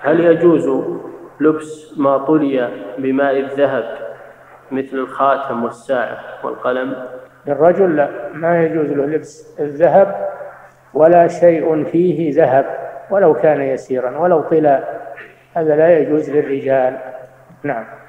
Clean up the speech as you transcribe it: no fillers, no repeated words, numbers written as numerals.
هل يجوز لبس ما طلي بماء الذهب مثل الخاتم والساعة والقلم؟ للرجل لا، ما يجوز له لبس الذهب ولا شيء فيه ذهب ولو كان يسيرا ولو طلا، هذا لا يجوز للرجال. نعم.